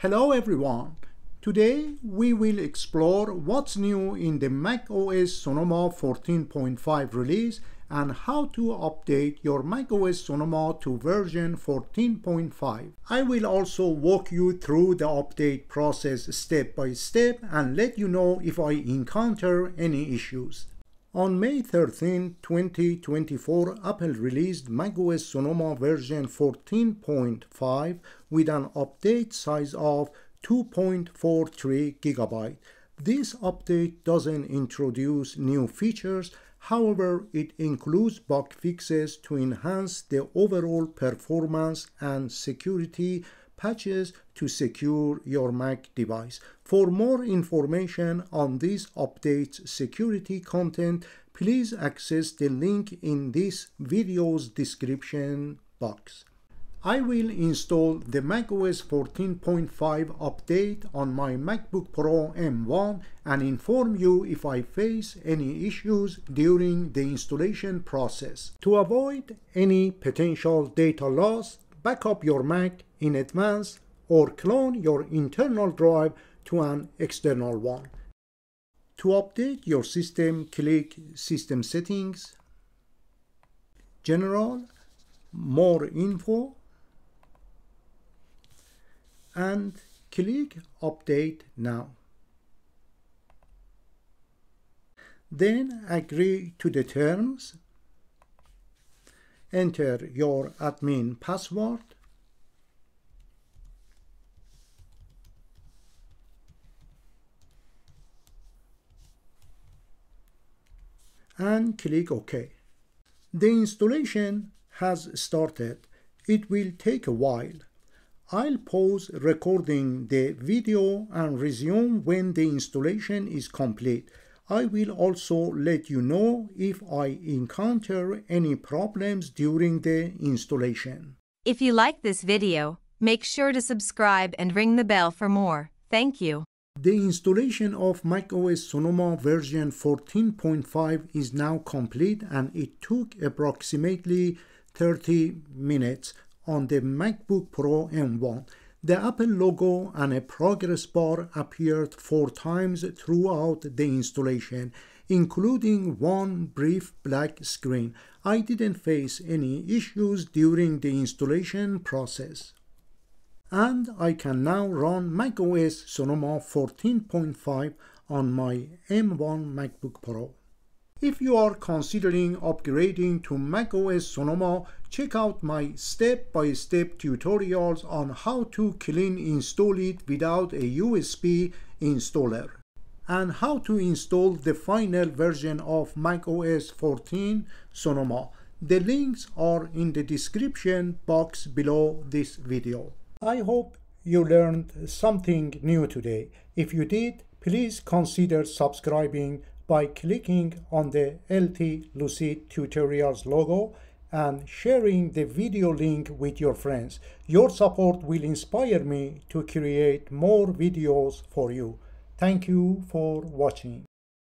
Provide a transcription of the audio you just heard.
Hello everyone! Today we will explore what's new in the macOS Sonoma 14.5 release and how to update your macOS Sonoma to version 14.5. I will also walk you through the update process step by step and let you know if I encounter any issues. On May 13, 2024, Apple released macOS Sonoma version 14.5 with an update size of 2.43 GB. This update doesn't introduce new features, however, it includes bug fixes to enhance the overall performance and security patches to secure your Mac device. For more information on this update's security content, please access the link in this video's description box. I will install the macOS 14.5 update on my MacBook Pro M1 and inform you if I face any issues during the installation process. To avoid any potential data loss, back up your Mac in advance or clone your internal drive to an external one. To update your system, click System Settings, General, More Info, and click Update Now. Then agree to the terms. Enter your admin password and click OK. The installation has started. It will take a while. I'll pause recording the video and resume when the installation is complete. I will also let you know if I encounter any problems during the installation. If you like this video, make sure to subscribe and ring the bell for more. Thank you. The installation of macOS Sonoma version 14.5 is now complete and it took approximately 30 minutes on the MacBook Pro M1. The Apple logo and a progress bar appeared 4 times throughout the installation, including one brief black screen. I didn't face any issues during the installation process. And I can now run macOS Sonoma 14.5 on my M1 MacBook Pro. If you are considering upgrading to macOS Sonoma, check out my step-by-step tutorials on how to clean install it without a USB installer and how to install the final version of macOS 14 Sonoma. The links are in the description box below this video. I hope you learned something new today. If you did, please consider subscribing by clicking on the LT Lucid Tutorials logo and sharing the video link with your friends. Your support will inspire me to create more videos for you. Thank you for watching.